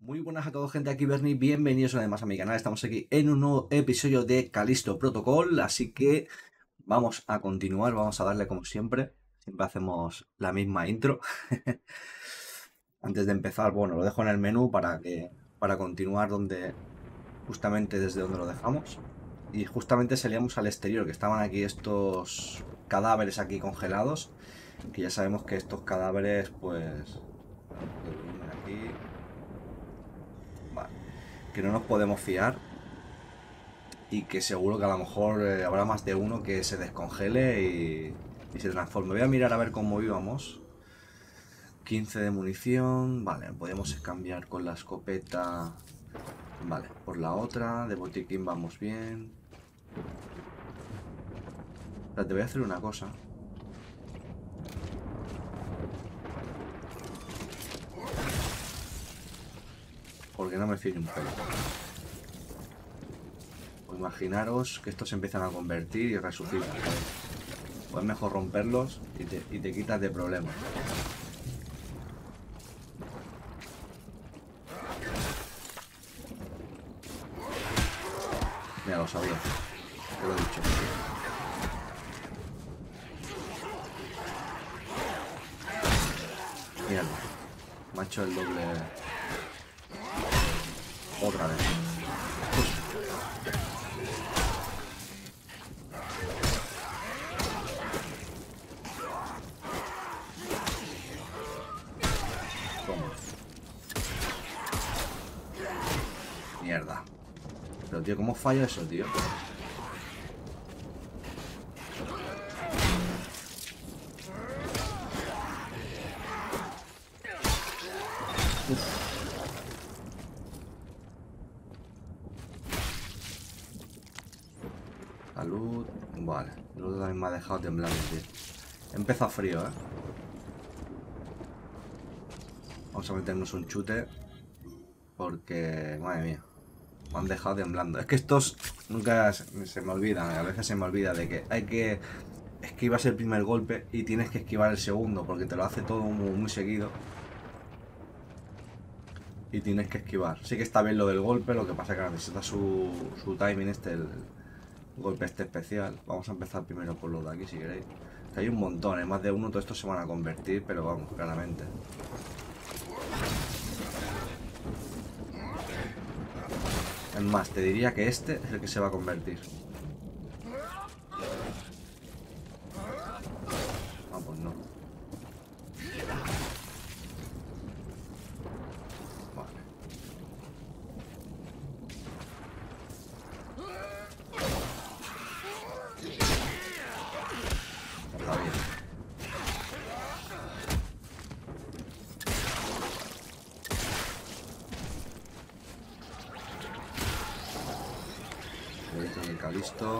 Muy buenas a todos, gente, aquí Bernie, bienvenidos una vez más a mi canal. Estamos aquí en un nuevo episodio de Callisto Protocol, así que vamos a continuar, vamos a darle como siempre. Siempre hacemos la misma intro. Antes de empezar, bueno, lo dejo en el menú para continuar justamente desde donde lo dejamos. Y justamente salíamos al exterior, que estaban aquí estos cadáveres aquí congelados, que ya sabemos que estos cadáveres, pues, a ver, un poco de volumen aquí. Vale. Que no nos podemos fiar y que seguro que a lo mejor habrá más de uno que se descongele y se transforme. Voy a mirar a ver cómo íbamos. 15 de munición. Vale, podemos cambiar con la escopeta. Vale, por la otra. De botiquín vamos bien. Pero te voy a hacer una cosa. Porque no me fío ni un pelo. Pues imaginaros que estos se empiezan a convertir y resucitan. Pues es mejor romperlos y te quitas de problemas. Mira, lo sabía. Te lo he dicho. Mierda. Me ha hecho el doble. Otra vez. Toma. Mierda. Pero tío, ¿cómo falla eso, tío? Salud. Vale. El otro también me ha dejado temblando, tío. Empieza frío, ¿eh? Vamos a meternos un chute. Porque, madre mía, me han dejado temblando. Es que estos nunca se me olvidan. A veces se me olvida de que hay que esquivas el primer golpe y tienes que esquivar el segundo. Porque te lo hace todo muy seguido. Y tienes que esquivar. Sí que está bien lo del golpe. Lo que pasa es que necesita su timing el golpe especial. Vamos a empezar primero por los de aquí si queréis. Que hay un montón, más de uno, todos estos se van a convertir, pero vamos, claramente. Es más, te diría que este es el que se va a convertir. Ah, pues no. Vale. Está bien. Ahí en el Callisto.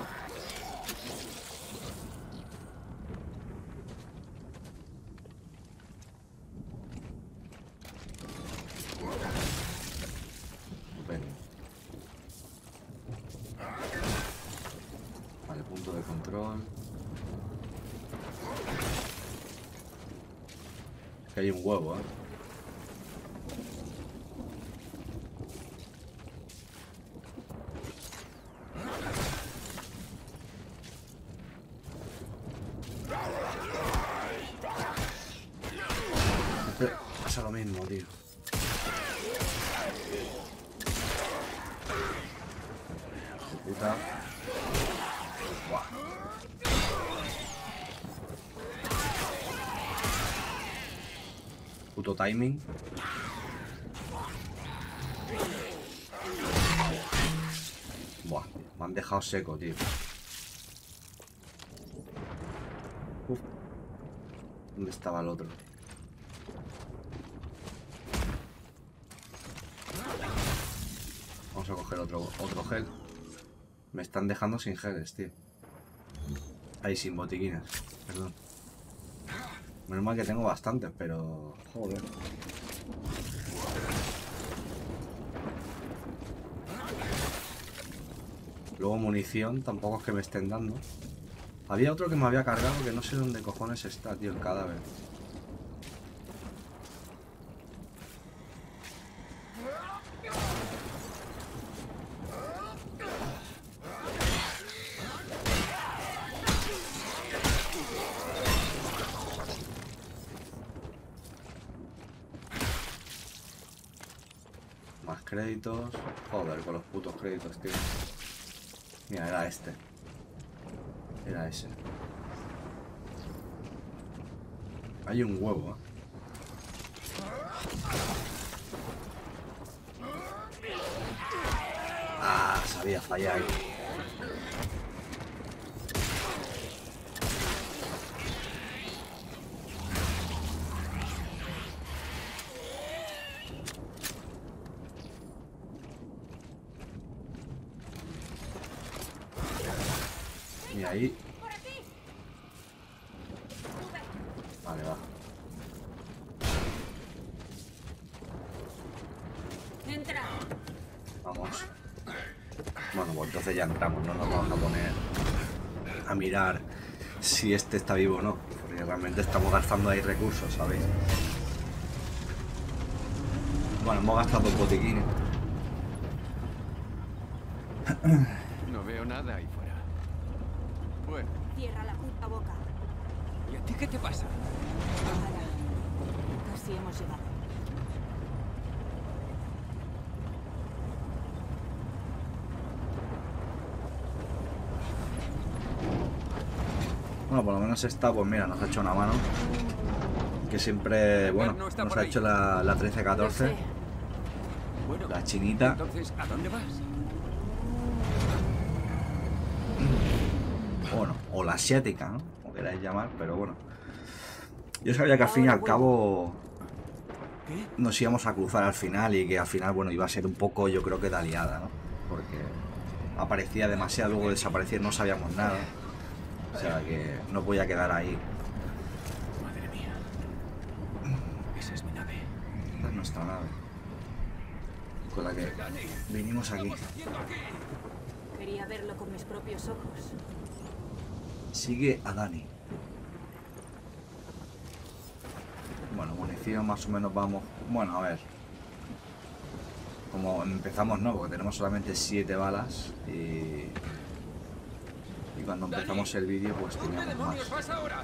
Vale, punto de control. Que hay un huevo, ¿eh? Pasa lo mismo, tío. Puta. Buah. Puto timing. Buah, me han dejado seco, tío. Uf. ¿Dónde estaba el otro? Vamos a coger otro gel. Me están dejando sin geles, tío. Ahí, sin botiquines. Perdón. Menos mal que tengo bastantes, pero... Joder. Luego munición, tampoco es que me estén dando. Había otro que me había cargado que no sé dónde cojones está, tío, el cadáver. Más créditos. Joder, con los putos créditos, tío. Mira, era este. Era ese. Hay un huevo, ¿eh? Ah, sabía fallar. Y ahí. Vale, va. Entra. Vamos. Bueno, pues entonces ya entramos, no nos vamos a poner a mirar si este está vivo o no, porque realmente estamos gastando ahí recursos, ¿sabéis? Bueno, hemos gastado 2 botiquines. No veo nada ahí fuera. Bueno, Cierra la puta boca. ¿y a ti qué te pasa? Ahora. Casi hemos llegado. Bueno, por lo menos esta, pues mira, nos ha hecho una mano. Que siempre, bueno, No está nos por ha ahí. hecho la Lo 13-14, sé. Bueno, la chinita. entonces, ¿a dónde vas? Bueno, o la asiática, ¿no? Como queráis llamar, pero bueno. Yo sabía que al fin y al cabo ¿Qué? nos íbamos a cruzar al final y que al final, bueno, iba a ser un poco, yo creo que de aliada, ¿no? Porque aparecía demasiado, luego desaparecía, no sabíamos nada. O sea que no voy a quedar ahí. Madre mía. Esa es mi nave. Esta es nuestra nave. Con la que vinimos aquí. Quería verlo con mis propios ojos. Sigue a Dani. Bueno, munición más o menos vamos... Bueno, a ver. Como empezamos, no, porque tenemos solamente 7 balas y cuando empezamos el vídeo pues teníamos más. vas ahora?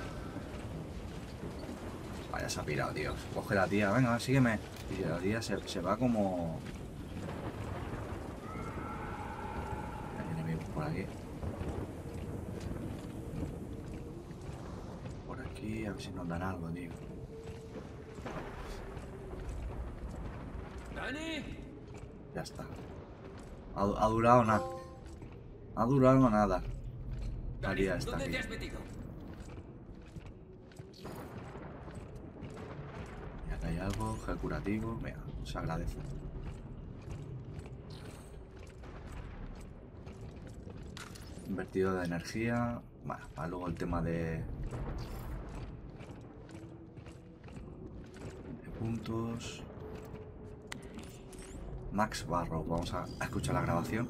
Vaya, se ha pirado, tío. Coge la tía, venga, sígueme. Y la tía se va como... Hay enemigos por aquí. Por aquí, a ver si nos dan algo, tío. ¡Dani! Ya está. Ha durado nada. Ha durado nada. María está ¿Dónde aquí. te has metido? Y acá hay algo, gel curativo. Mira, se agradece. Invertido de energía. Bueno, para luego el tema de puntos. Max Barrow. Vamos a escuchar la grabación.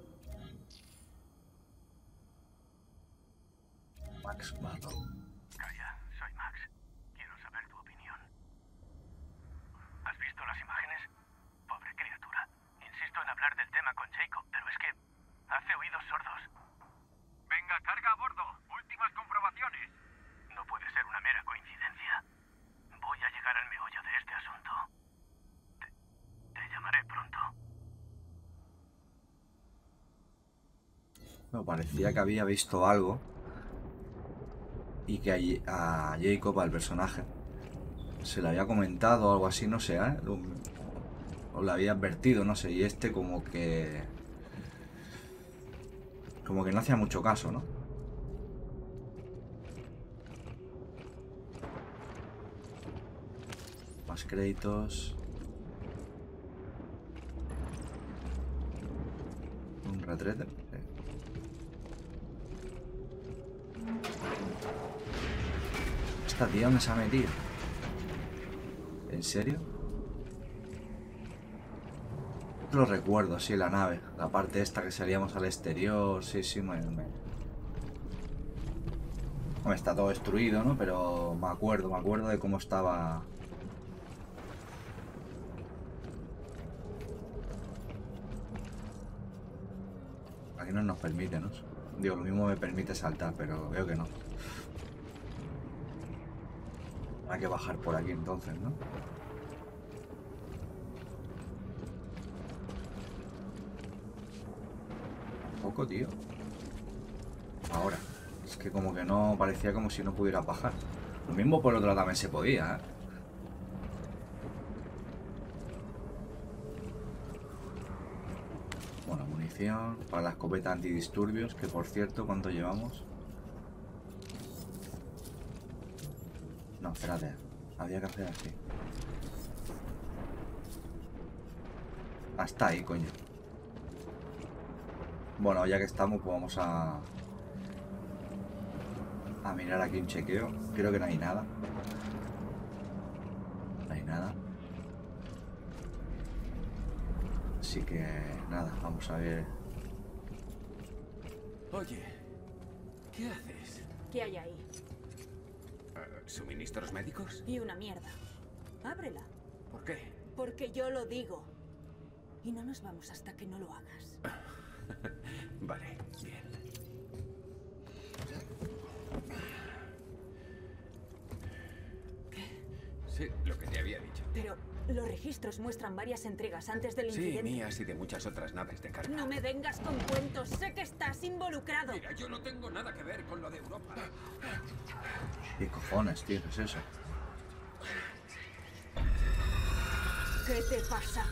Max Barrow. Calla, soy Max. Quiero saber tu opinión. ¿Has visto las imágenes? Pobre criatura. Insisto en hablar del tema con Jacob, pero es que hace oídos sordos. Venga, carga a bordo. Últimas comprobaciones. No puede ser una mera coincidencia. Voy a llegar al meollo de este asunto. Te llamaré pronto. Me parecía que había visto algo. Y que a Jacob, al personaje, se le había comentado o algo así, no sé, ¿eh? O le había advertido, no sé, y este como que no hacía mucho caso, ¿no? Más créditos. Un retrete. Sí. ¿Esta tía dónde se ha metido? ¿En serio? Lo recuerdo, sí, la nave. La parte esta que salíamos al exterior. Sí, sí, Hombre, está todo destruido, ¿no? Pero me acuerdo de cómo estaba. Aquí no nos permite, ¿no? Digo, lo mismo me permite saltar, pero veo que no. Hay que bajar por aquí entonces, ¿no? poco, tío. Ahora. Es que como que no... Parecía como si no pudiera bajar. Lo mismo por el otro lado también se podía, ¿eh? Bueno, munición para la escopeta antidisturbios, que por cierto, ¿cuánto llevamos? No, espérate. Había que hacer así. Hasta ahí, coño. Bueno, ya que estamos, pues vamos a mirar aquí un chequeo. Creo que no hay nada. No hay nada. Así que nada, vamos a ver. Oye, ¿qué haces? ¿Qué hay ahí? ¿Suministros médicos? Y una mierda. Ábrela. ¿Por qué? Porque yo lo digo. Y no nos vamos hasta que no lo hagas. Vale, bien. ¿Qué? Sí, lo que te había dicho. Pero los registros muestran varias entregas antes del Sí, incidente. mías y de muchas otras naves de carga. No me vengas con cuentos. Sé que estás involucrado. Mira, yo no tengo nada que ver con lo de Europa. ¿Qué cojones, tío? ¿Qué es eso? ¿Qué te pasa?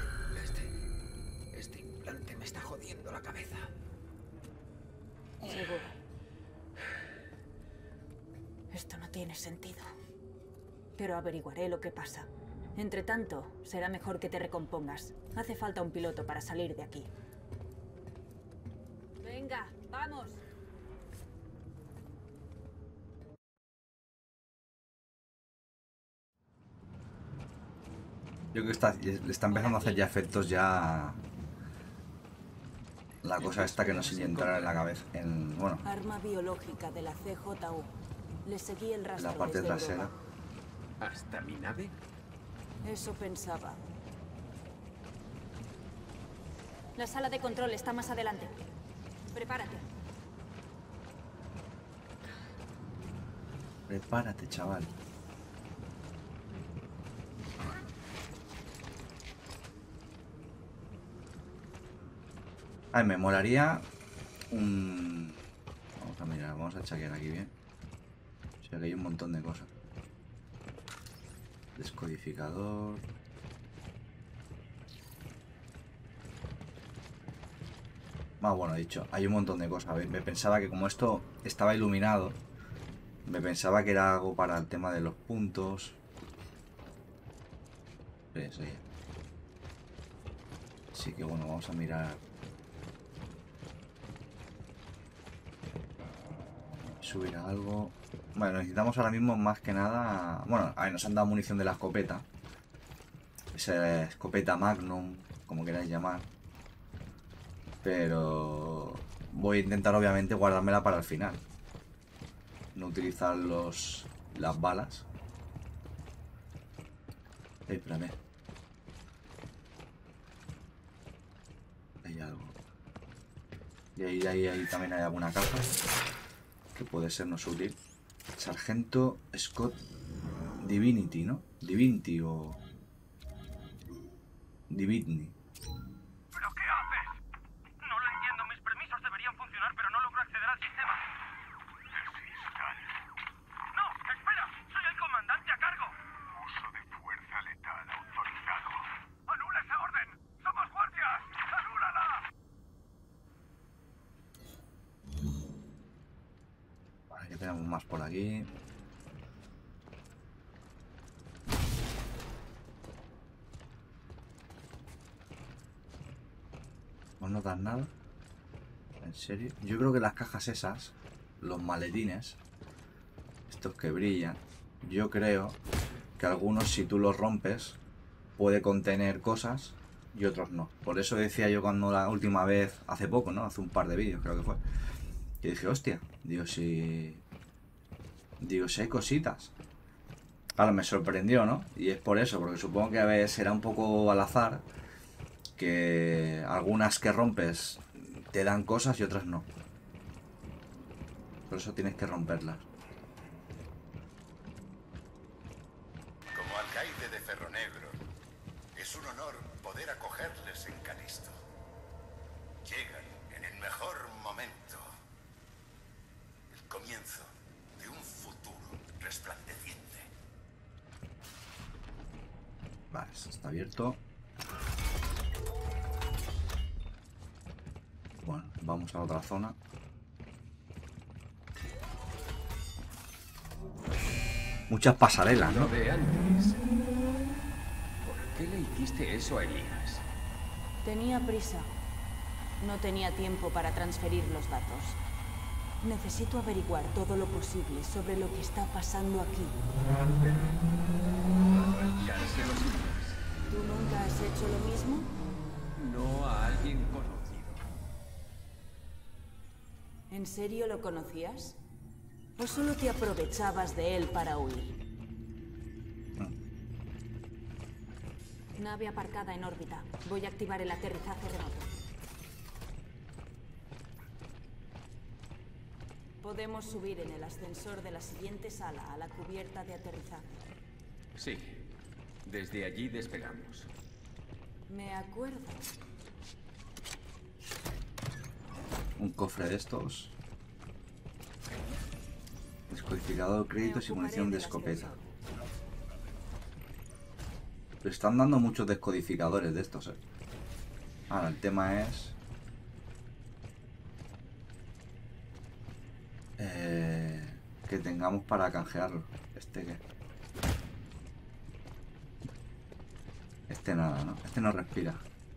Este implante me está jodiendo la cabeza. Seguro. Esto no tiene sentido. Pero averiguaré lo que pasa. Entre tanto, será mejor que te recompongas. Hace falta un piloto para salir de aquí. Venga, vamos. Yo creo que le está empezando a hacer ya efectos ya... La cosa esta que no sé ni entrar en la cabeza. Bueno, Arma biológica de la CJU. Le seguí el en rastro la parte desde trasera. Europa. ¿Hasta mi nave? Eso pensaba. La sala de control está más adelante. Prepárate. Prepárate, chaval. Ay, me molaría un... Vamos a mirar, vamos a chequear aquí bien. O sea que hay un montón de cosas. Descodificador. Bueno, dicho, hay un montón de cosas. Me pensaba que como esto estaba iluminado, me pensaba que era algo para el tema de los puntos. Sí. Así que bueno, vamos a mirar. Subir a algo. Bueno, necesitamos ahora mismo más que nada... Bueno, a ver, nos han dado munición de la escopeta. Esa escopeta Magnum, como queráis llamar. Pero... voy a intentar obviamente guardármela para el final. No utilizar las balas. Espérame. Hay algo. Y ahí también hay alguna caja. Que puede sernos útil. Sargento Scott Divinity, ¿no? Divinity o... Divinity. ¿Pero qué haces? No lo entiendo. Mis permisos deberían funcionar, pero no logro acceder al sistema. No, espera. Soy el comandante a cargo. Uso de fuerza letal autorizado. ¡Anula esa orden! ¡Somos guardias! ¡Anúlala! Vale, que tenemos más por aquí. ¿No notas nada? ¿En serio? Yo creo que las cajas esas, los maletines, estos que brillan, yo creo que algunos si tú los rompes puede contener cosas y otros no. Por eso decía yo cuando la última vez, hace poco, ¿no? Hace un par de vídeos creo que fue. Y dije, hostia, digo si hay cositas. Claro, me sorprendió, ¿no? Y es por eso, porque supongo que a veces será un poco al azar, que algunas que rompes te dan cosas y otras no. Por eso tienes que romperlas. Como alcaide de Cerro Negro, es un honor poder acogerles en Calisto. Llegan en el mejor momento. El comienzo de un futuro resplandeciente. Vale, esto está abierto. Bueno, vamos a otra zona. Muchas pasarelas, ¿no? Lo de antes. ¿Por qué le hiciste eso a Elías? Tenía prisa. No tenía tiempo para transferir los datos. Necesito averiguar todo lo posible sobre lo que está pasando aquí. Arrancarse los hilos. ¿Tú nunca has hecho lo mismo? No a alguien conocido. ¿En serio lo conocías? ¿O solo te aprovechabas de él para huir? Nave aparcada en órbita. Voy a activar el aterrizaje remoto. Podemos subir en el ascensor de la siguiente sala a la cubierta de aterrizaje. Sí. Desde allí despegamos. Me acuerdo. Un cofre de estos. Descodificador, créditos y munición de escopeta. Le están dando muchos descodificadores de estos, Ahora, el tema es... que tengamos para canjearlo. ¿Este qué? Este nada, ¿no? Este no respira.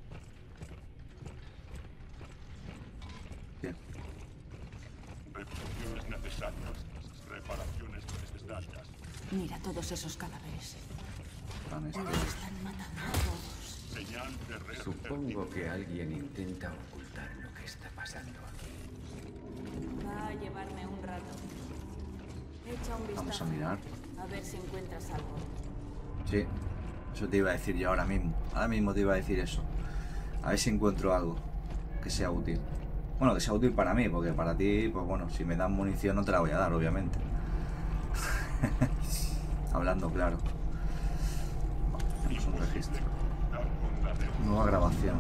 Bien. Reparaciones necesarias. Reparaciones necesarias. Mira todos esos cadáveres. Están Los estos. están matando a todos. Señal de red. Supongo que alguien intenta ocultar lo que está pasando aquí. Va a llevarme un rato. Echa un vistazo. Vamos a mirar. A ver si encuentras algo. Sí, eso te iba a decir yo ahora mismo. Ahora mismo te iba a decir eso. A ver si encuentro algo que sea útil. Bueno, que sea útil para mí, porque para ti, pues bueno, si me dan munición no te la voy a dar, obviamente. Hablando claro. Tenemos un registro. Nueva grabación.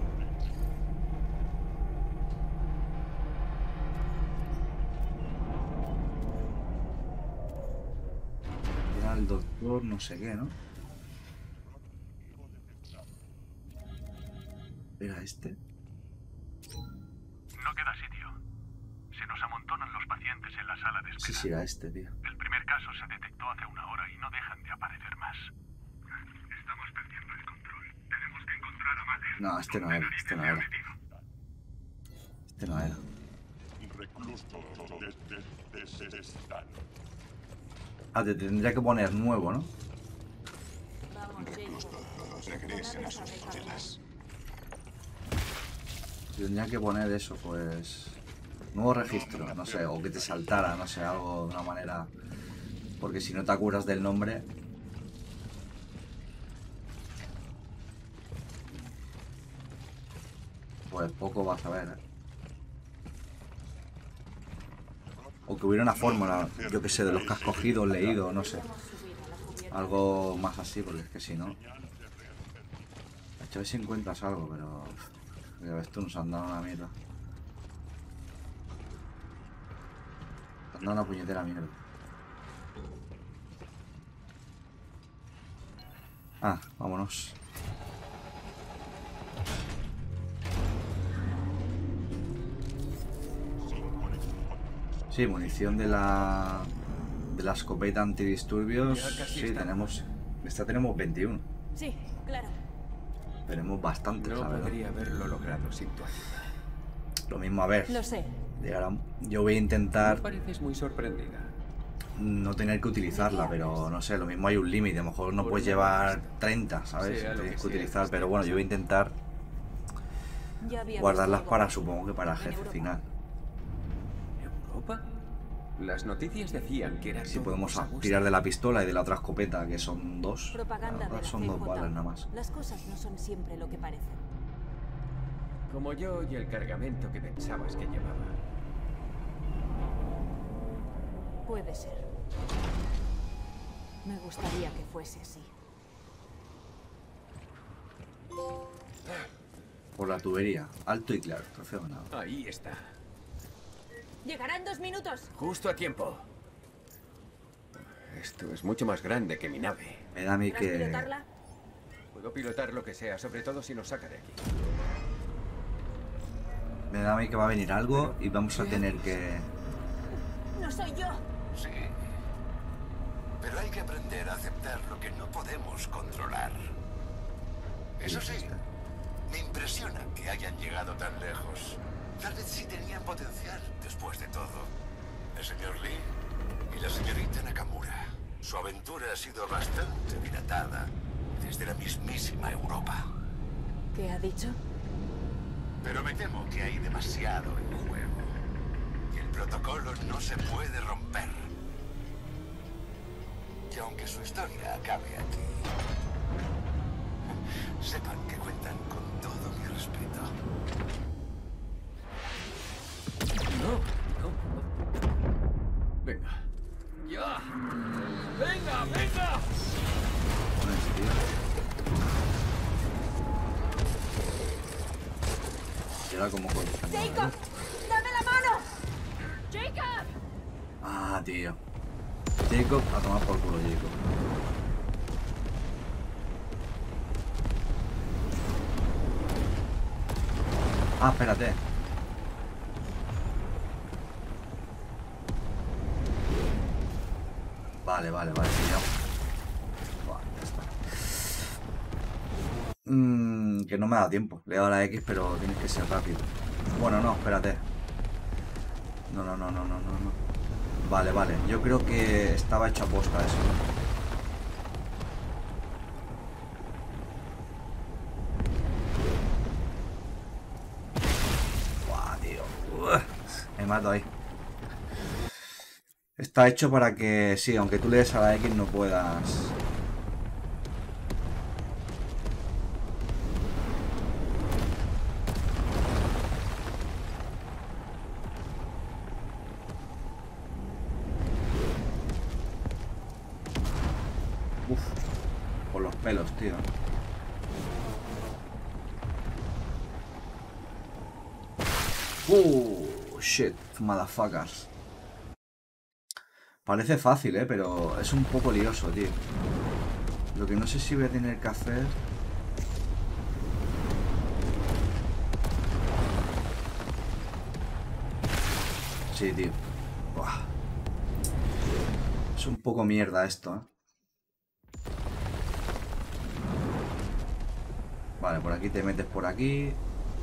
Era el doctor no sé qué, ¿no? Era este. No queda sitio. Se nos amontonan los pacientes en la sala de espera. Sí, sí, era este, tío. El primer caso se detectó hace una hora y no dejan de aparecer más. Estamos perdiendo el control. Tenemos que encontrar a Mahler. No, este no era, este no era. Este no era. Recluso desde están. Ah, te tendría que poner nuevo, ¿no? Vamos, Jacob. Regresen a sus celdas. Tendría que poner eso, pues... Nuevo registro, no sé, o que te saltara, no sé, algo de una manera... Porque si no te acuerdas del nombre... Pues poco vas a ver, O que hubiera una fórmula, yo que sé, de los que has cogido, leído, no sé. Algo más así, porque es que si no... A ver si encuentras algo, pero... Ya ves tú, nos han dado una mierda. Nos han dado una puñetera mierda. Ah, vámonos. Sí, munición de la escopeta antidisturbios. Ya casi Sí, estamos. tenemos... Esta tenemos 21. Sí, claro. Tenemos bastantes, No la verdad. podría haberlo logrado sin tu ayuda. Lo mismo, a ver. Lo sé. Yo voy a intentar Pareces muy sorprendida. no tener que utilizarla, pero no sé, lo mismo hay un límite. A lo mejor no puedes llevar 30, ¿sabes? Sea lo Tienes que que sea, utilizar, está pero bueno, yo voy a intentar Ya había guardarlas visto para, algo. supongo que para el En jefe Europa. final. ¿Europa? Las noticias decían que era Si todo podemos cosa tirar de la pistola y de la otra escopeta, que son dos. Propaganda de la Son dos CJ. balas nada más. Las cosas no son siempre lo que parecen. Como yo y el cargamento que pensabas que llevaba. Puede ser. Me gustaría que fuese así. Por la tubería. Alto y claro. Trofeo ganado. Ahí está. Llegará en 2 minutos. Justo a tiempo. Esto es mucho más grande que mi nave. Me da a mí ¿Podrás que... pilotarla? Puedo pilotar lo que sea, sobre todo si nos saca de aquí. Me da a mí que va a venir algo y vamos a tener que... No soy yo. Sí. Pero hay que aprender a aceptar lo que no podemos controlar. Eso sí, me impresiona que hayan llegado tan lejos. Tal vez sí tenían potencial, después de todo. El señor Lee y la señorita Nakamura. Su aventura ha sido bastante dilatada desde la mismísima Europa. ¿Qué ha dicho? Pero me temo que hay demasiado en juego. Y el protocolo no se puede romper. Y aunque su historia acabe aquí, sepan que cuentan con todo mi respeto. No, no. Venga. ¡Ya! ¡Venga, venga! Joder, tío. Y ahora como con... ¡Jacob! ¡Dame la mano! ¡Jacob! Ah, tío. Jacob, a tomar por culo, Jacob. Ah, espérate. Vale, pillado. Buah, ya está. Que no me da tiempo. Le he dado la X, pero tienes que ser rápido. Bueno, no, espérate. No. Vale. Yo creo que estaba hecho a posta eso. Buah, tío. Me mato ahí. Está hecho para que, sí, aunque tú le des a la X no puedas... Uf, por los pelos, tío. Shit, motherfuckers. Parece fácil, pero es un poco lioso, tío. Lo que no sé si voy a tener que hacer... Sí, tío. Buah. Es un poco mierda esto, Vale, por aquí te metes por aquí.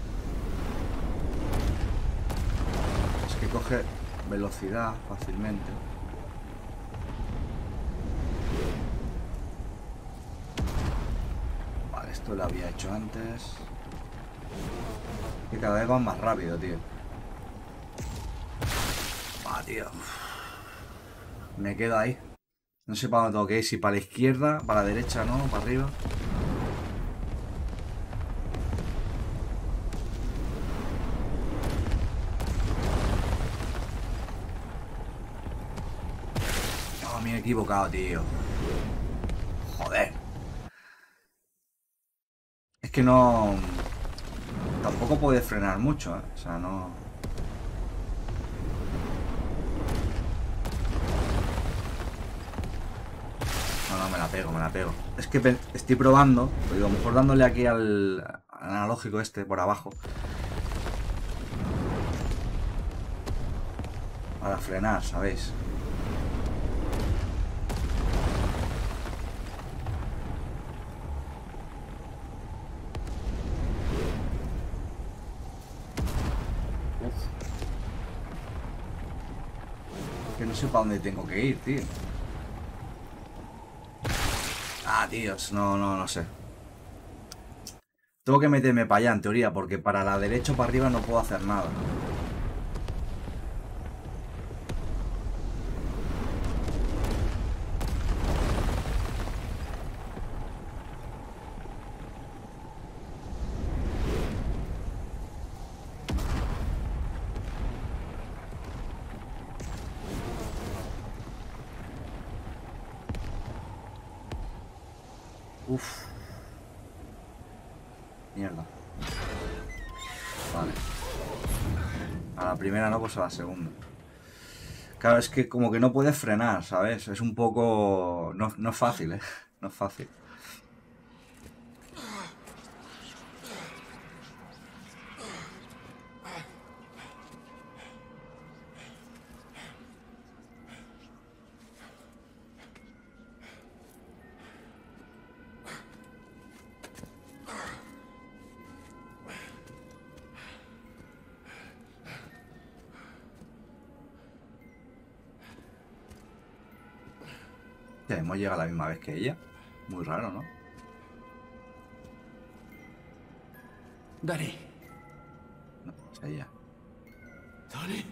Es que coge velocidad fácilmente. Vale, esto lo había hecho antes. Que cada vez van más rápido, tío. Ah, tío. Me quedo ahí. No sé para dónde tengo que ir. Si para la izquierda, para la derecha, ¿no? Para arriba. No, me he equivocado, tío. Joder. Es que no... Tampoco puedes frenar mucho, O sea, no... No, me la pego. Es que estoy probando, pues digo, a lo mejor dándole aquí al analógico este por abajo. Para frenar, ¿sabéis? Que no sé para dónde tengo que ir, tío. Ah, Dios, no sé. Tengo que meterme para allá, en teoría, porque para la derecha o para arriba no puedo hacer nada. Uf. Mierda. Vale. A la primera no, pues a la segunda. Claro, es que como que no puedes frenar, ¿sabes? Es un poco... No es fácil, ¿eh? No es fácil. Ya hemos llegado a la misma vez que ella. Muy raro, ¿no? Dani. No, es ella. Dani.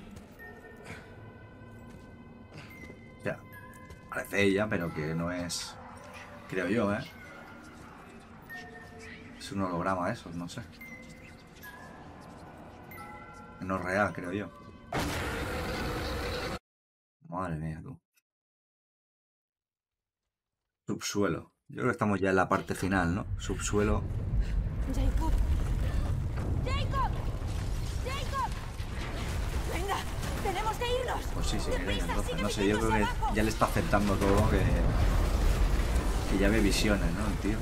O sea, parece ella, pero que no es... Creo yo, ¿eh? Es un holograma eso, no sé. No es real, creo yo. Madre mía, tú. Subsuelo. Yo creo que estamos ya en la parte final, ¿no? Subsuelo. Jacob. Jacob. Jacob. Venga, tenemos que irnos. Pues sí, sí, Deprisa, entonces, sigue no sé, yo creo metiéndose que abajo. ya le está aceptando todo, que ya ve visiones, ¿no? El tío.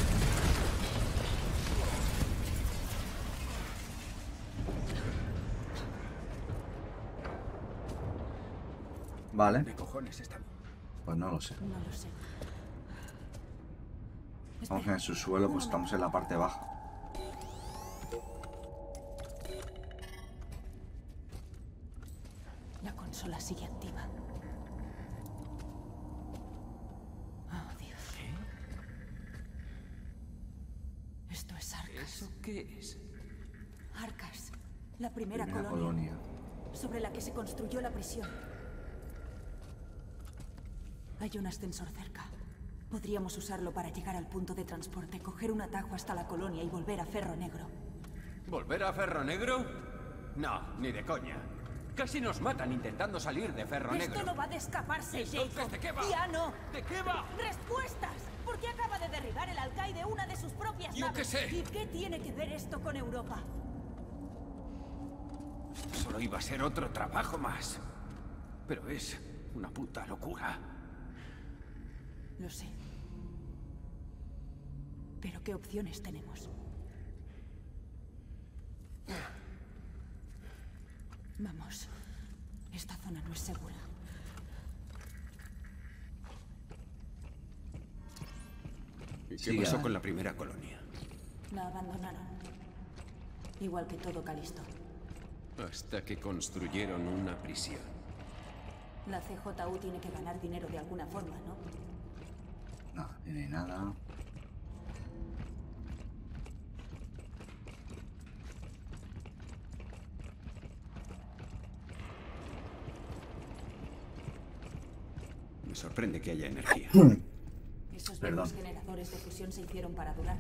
Vale, ¿Qué cojones estamos? pues no lo sé. No lo sé. Estamos en el subsuelo, pues estamos en la parte baja. La consola sigue activa. Oh, Dios. Esto es Arcas. ¿Eso qué es? Arcas, la primera Primera colonia, colonia. sobre la que se construyó la prisión. Hay un ascensor cerca. Podríamos usarlo para llegar al punto de transporte, coger un atajo hasta la colonia y volver a Ferro Negro. ¿Volver a Ferro Negro? No, ni de coña. Casi nos matan intentando salir de Ferro Negro. Esto no va de escaparse, Entonces, Jacob. ¿de qué va? Ya no. ¿De qué va? ¡Respuestas! ¿Por qué acaba de derribar el alcaide una de sus propias Yo naves? qué sé. ¿Y qué tiene que ver esto con Europa? Solo iba a ser otro trabajo más. Pero es una puta locura. Lo sé. Pero ¿qué opciones tenemos? Vamos. Esta zona no es segura. ¿Y qué Sigue, pasó ¿eh? con la primera colonia? La abandonaron. Igual que todo Calisto. Hasta que construyeron una prisión. La CJU tiene que ganar dinero de alguna forma, ¿no? No, no tiene nada. Me sorprende que haya energía. Esos Perdón. viejos generadores de fusión se hicieron para durar.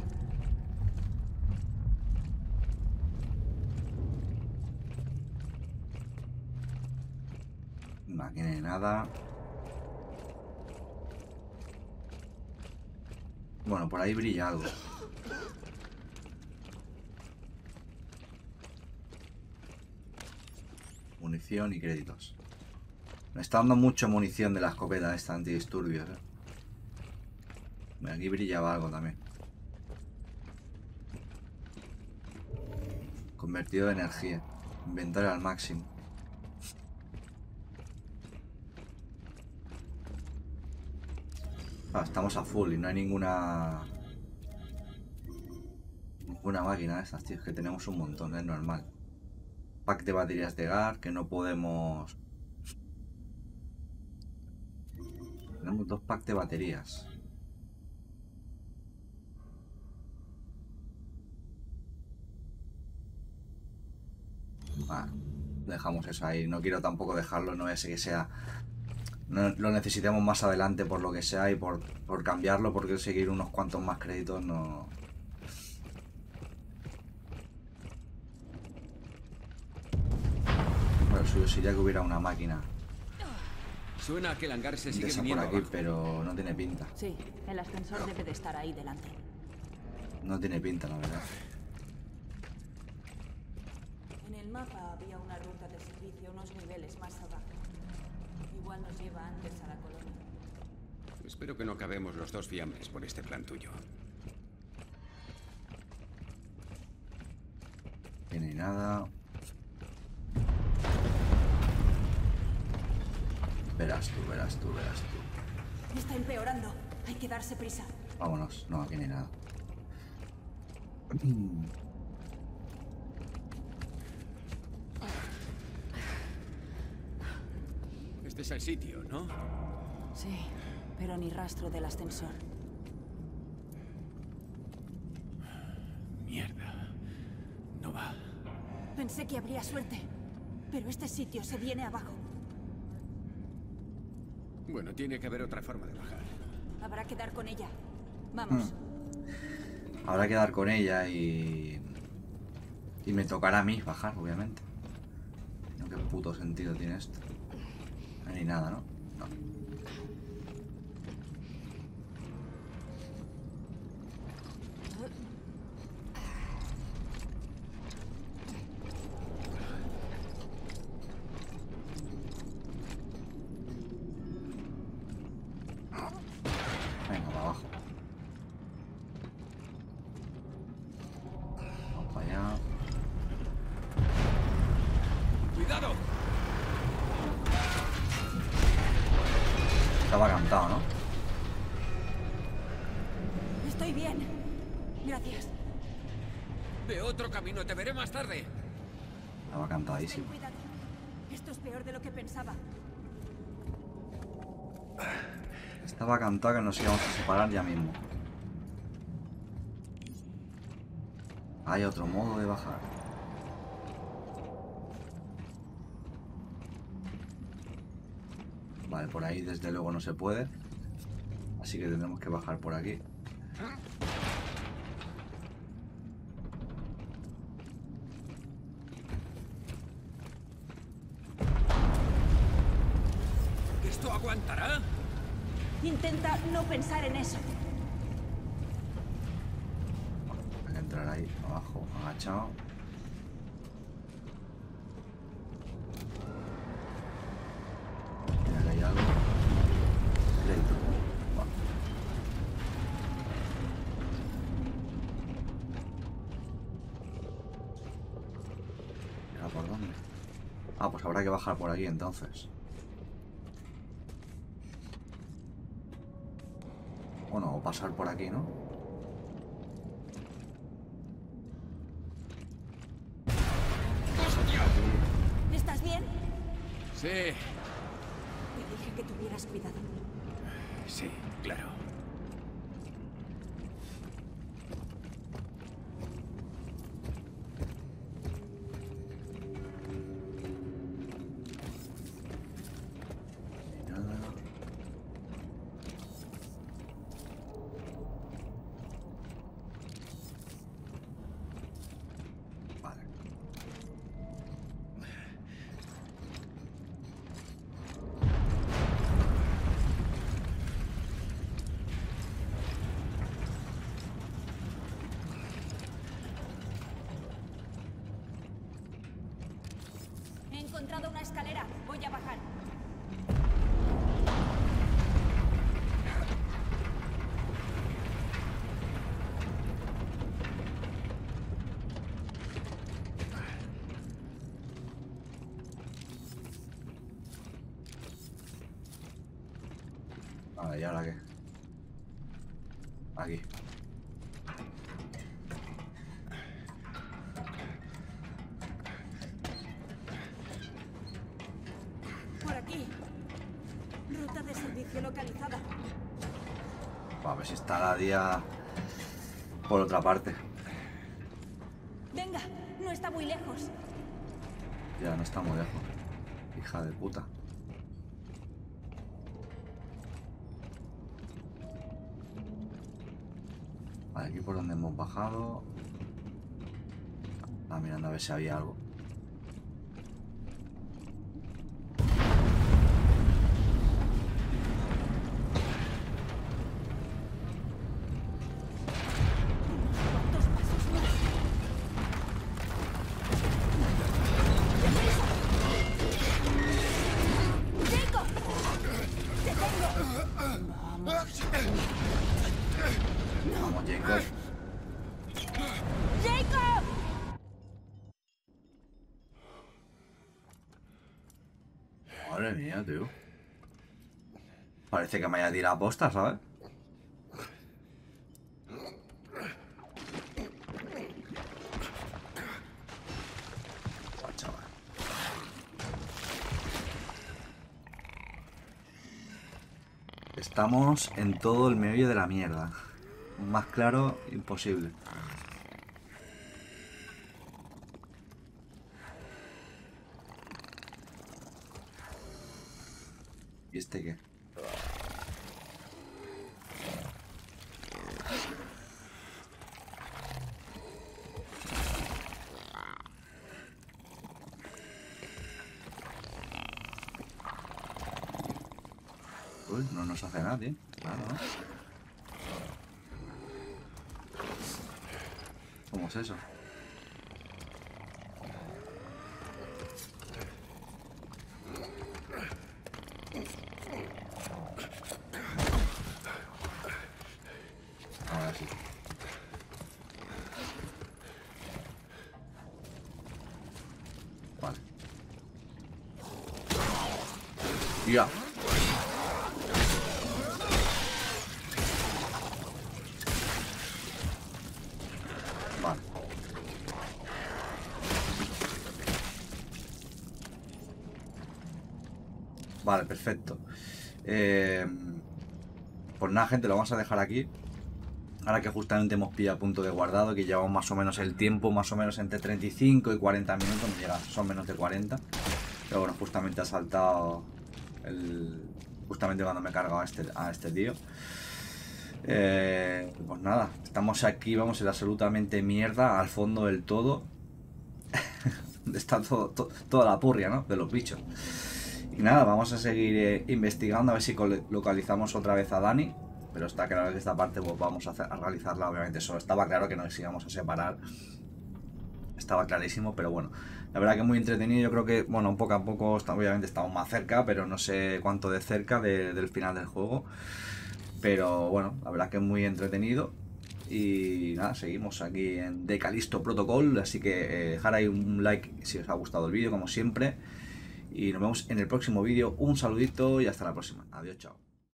No tiene nada. Bueno, por ahí brilla algo. Munición y créditos. Me está dando mucha munición de la escopeta esta antidisturbios, Aquí brillaba algo también. Convertido de energía. Inventario al máximo. Ah, estamos a full y no hay ninguna máquina de estas, tío. Es que tenemos un montón, es normal. Pack de baterías de GAR que no podemos... Tenemos 2 packs de baterías. Vale, dejamos eso ahí. No quiero tampoco dejarlo, no es que sea... No lo necesitemos más adelante por lo que sea y por cambiarlo, porque seguir unos cuantos más créditos no... Bueno, lo suyo sería que hubiera una máquina Suena a que el hangar se de sigue esa por viniendo aquí, abajo. pero no tiene pinta. Sí, el ascensor debe de estar ahí delante. No tiene pinta, la verdad. mapa había una ruta de servicio unos niveles más abajo. Igual nos lleva antes a la colonia. Espero que no acabemos los dos fiambres por este plan tuyo. Aquí no hay nada. Verás tú, verás tú, verás tú. Está empeorando. Hay que darse prisa. Vámonos. No, aquí no hay nada. Este es el sitio, ¿no? Sí, pero ni rastro del ascensor. Mierda. No va. Pensé que habría suerte, pero este sitio se viene abajo. Bueno, tiene que haber otra forma de bajar. Habrá que dar con ella. Vamos. Habrá que dar con ella y me tocará a mí bajar, obviamente. No, ¿qué puto sentido tiene esto? No hay nada, ¿no? No. Venga, para abajo. Vamos para allá. ¡Cuidado! Estaba cantado, ¿no? Estoy bien. Gracias. Ve otro camino, te veré más tarde. Estaba Ten cantadísimo. cuidado. Esto es peor de lo que pensaba. Estaba cantado que nos íbamos a separar ya mismo. Hay otro modo de bajar. Vale, por ahí desde luego no se puede. Así que tendremos que bajar por aquí. ¿Esto aguantará? Intenta no pensar en eso. Hay que entrar ahí abajo, agachado. Mira que hay algo. Crédito. Vale. ¿Y ahora por dónde? Ah, pues habrá que bajar por aquí entonces. Bueno, o pasar por aquí, ¿no? ¿Estás bien? Sí, Te dije que tuvieras cuidado. sí, claro. Nada. Vale. He encontrado una escalera. Voy a bajar. Vale, ¿y ahora qué? Aquí. Por aquí. Ruta de servicio localizada. A ver si está la día por otra parte. Venga, no está muy lejos. Ya no está muy lejos. Hija de puta. Vale, aquí por donde hemos bajado. Ah, mirando a ver si había algo. ¿Cuántos pasos más? Madre mía, tío. Parece que me haya tirado a posta, ¿sabes? Buah, chaval. Estamos en todo el meollo de la mierda. Más claro, imposible. ¿Y este qué? Uy, no nos hace nada, tío. Nada, ¿no? ¿Cómo es eso? Ahora sí. Vale. Ya. Vale. Vale, perfecto. Pues nada, gente, lo vamos a dejar aquí. Ahora que justamente hemos pillado punto de guardado, que llevamos más o menos el tiempo, más o menos entre 35 y 40 minutos, no llega, son menos de 40. Pero bueno, justamente ha saltado justamente cuando me he cargado a este tío. Pues nada, estamos aquí, vamos en absolutamente mierda, al fondo del todo. Está toda la purria, ¿no? De los bichos. Y nada, vamos a seguir investigando a ver si localizamos otra vez a Dani. Pero está claro que esta parte pues vamos a realizarla, obviamente. Solo estaba claro que nos íbamos a separar. Estaba clarísimo, pero bueno. La verdad que muy entretenido. Yo creo que, bueno, poco a poco, obviamente estamos más cerca, pero no sé cuánto de cerca del final del juego. Pero bueno, la verdad que es muy entretenido. Y nada, seguimos aquí en The Callisto Protocol. Así que dejar ahí un like si os ha gustado el vídeo, como siempre. Y nos vemos en el próximo vídeo. Un saludito y hasta la próxima. Adiós, chao.